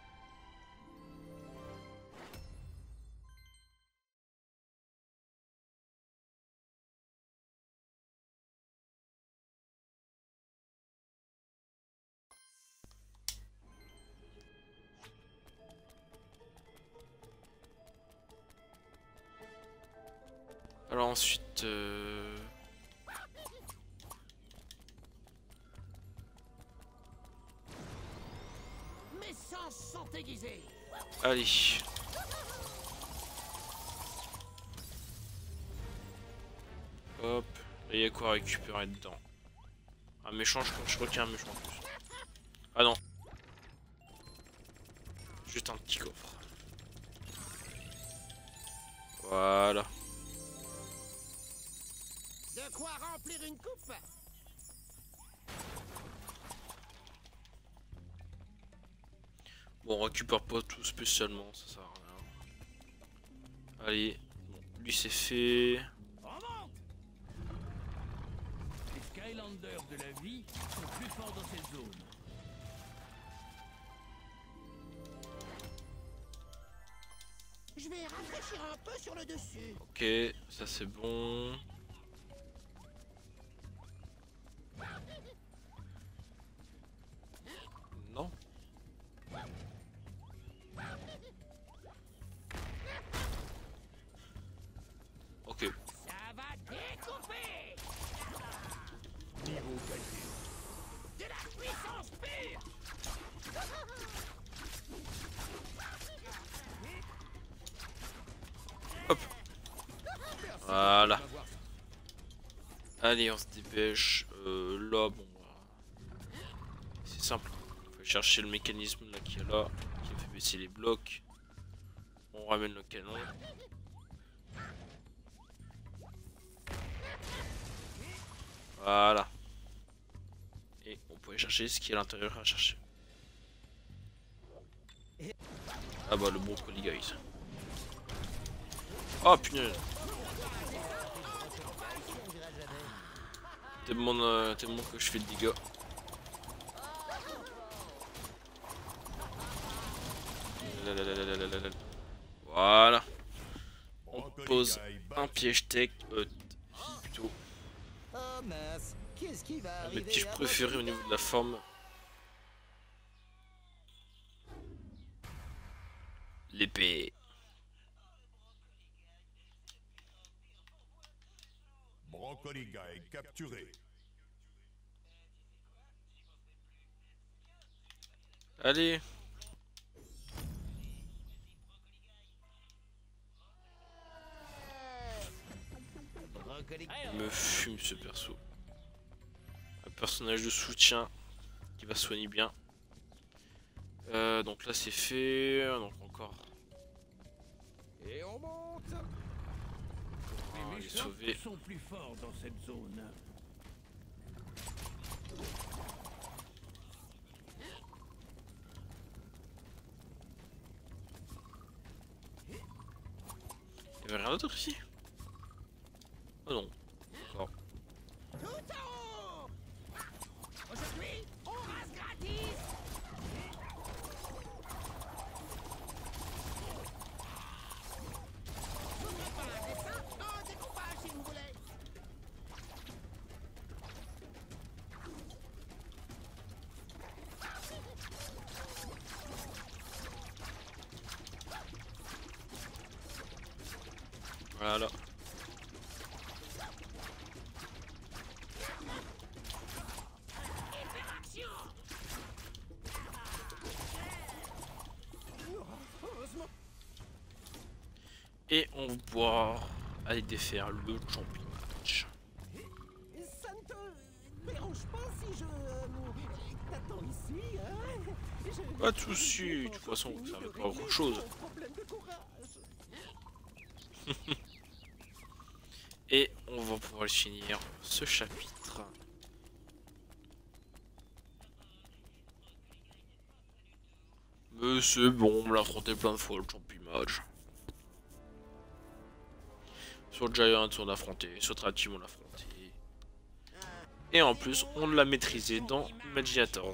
Alors ensuite... Mes sens sont aiguisés. Allez. Hop. Et il y a quoi à récupérer dedans? Un méchant, je crois qu'il y a un méchant en plus. Ah non. Juste un petit coffre. Voilà. De quoi remplir une coupe? Bon, on récupère pas tout spécialement, ça sert à rien. Allez, bon, lui c'est fait. Remonte! Les Skylanders de la vie sont plus forts dans cette zone. Je vais rafraîchir un peu sur le dessus. Ok, ça c'est bon. Non. Ok. Ça va découper. Niveau De la puissance pure. Hop. Voilà. Allez, on se dépêche. Là, bon. C'est simple. Il faut chercher le mécanisme là qui est là. Qui fait baisser les blocs. On ramène le canon. Voilà. Et on peut aller chercher ce qui est à l'intérieur à chercher. Ah bah le bon colis guys. Oh punaise. Tellement que je fais de dégâts. Voilà. On pose un piège tech. Plutôt. Oh mince, qu'est-ce qui va Mes arriver pièges à préférés au niveau de la forme. L'épée. Brocoligae capturé. Allez. Il me fume ce perso. Un personnage de soutien qui va soigner bien. Donc là c'est fait. Donc encore. Et on monte. Ah, il est sauvé. Sont plus forts dans cette zone. Il y avait rien d'autre ici? Oh non. D'accord. Tout en haut. Aujourd'hui, on rase gratis. Je voudrais pas un dessin, un découpage si vous voulez. Voilà. Et on va aller défaire le champion match. Ça ne te dérange pas si je t'attends ici, hein? Pas de soucis, de toute façon ça va pas grand chose. Et on va pouvoir finir ce chapitre. Mais c'est bon, on me l'a affronté plein de fois le champion match. Sur Giant on l'a affronté, sur Trapteam on l'a affronté. Et en plus on l'a maîtrisé dans Magiators.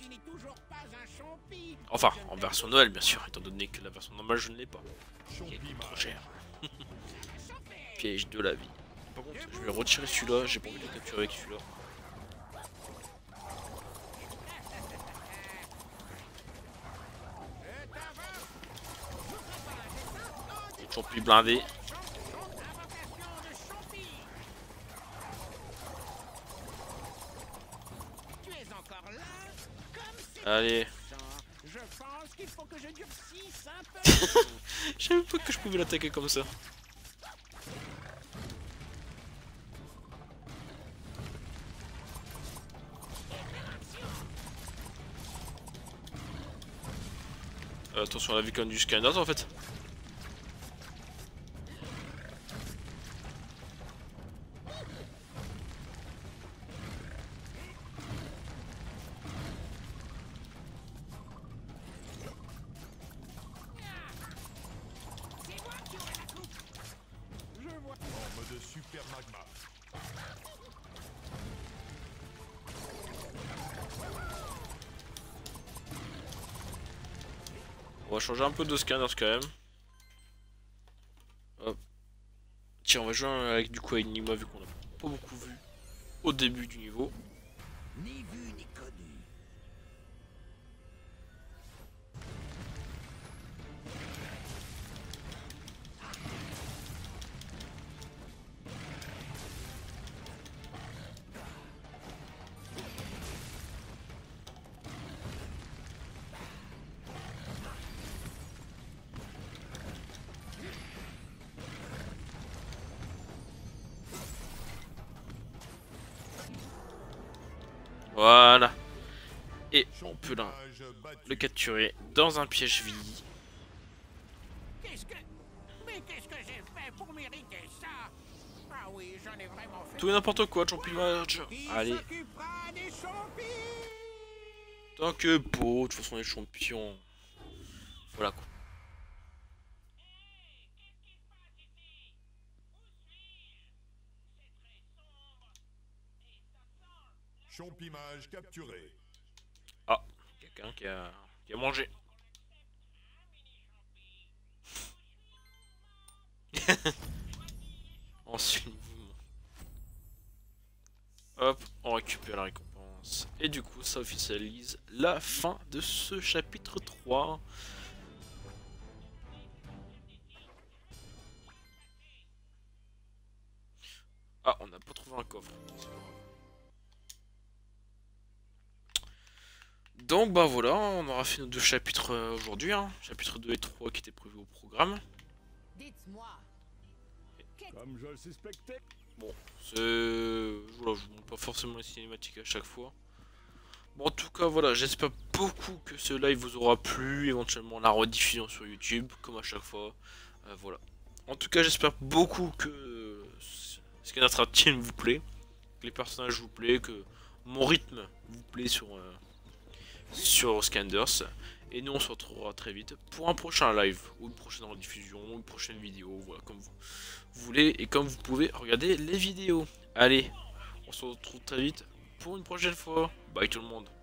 Enfin, en version Noël bien sûr, étant donné que la version normale je ne l'ai pas. Elle est trop chère. Piège de la vie. Par contre, je vais retirer celui-là, j'ai pas envie de le capturer avec celui-là. Champi blindé. Allez. Je pense qu'il faut que je durcisse un peu. Je savais pas que je pouvais l'attaquer comme ça. Attention à la vie quand même du scanner en fait. En mode super magma. On va changer un peu de scanners quand même. Hop. Tiens, on va jouer avec du coup avec Nima vu qu'on a pas beaucoup vu au début du niveau. Ni vu ni connu. Voilà. Et on peut le capturer dans un piège vie. Qu'est-ce que j'ai fait pour mériter ça? Ah oui, j'en ai vraiment fait. Tout et n'importe quoi, champion match. Allez. Des champis. Tant que beau, de toute façon les champions. Voilà quoi. Champimage capturé. Ah, quelqu'un qui a mangé. Ensuite, hop, on récupère la récompense. Et du coup, ça officialise la fin de ce chapitre 3. Ah, on n'a pas trouvé un coffre. Donc bah voilà, on aura fait nos 2 chapitres aujourd'hui, hein. Chapitre 2 et 3 qui étaient prévus au programme. Dites-moi. Comme je le suspectais. Bon, c'est... Voilà, je vous montre pas forcément les cinématiques à chaque fois. Bon, en tout cas, voilà, j'espère beaucoup que ce live vous aura plu, éventuellement la rediffusion sur YouTube, comme à chaque fois. Voilà. En tout cas, j'espère beaucoup que Scanner Trap Team vous plaît, que les personnages vous plaît, que mon rythme vous plaît sur Scanders. Et nous on se retrouvera très vite pour un prochain live, ou une prochaine rediffusion, ou une prochaine vidéo, voilà, comme vous voulez, et comme vous pouvez regarder les vidéos. Allez, on se retrouve très vite pour une prochaine fois. Bye tout le monde.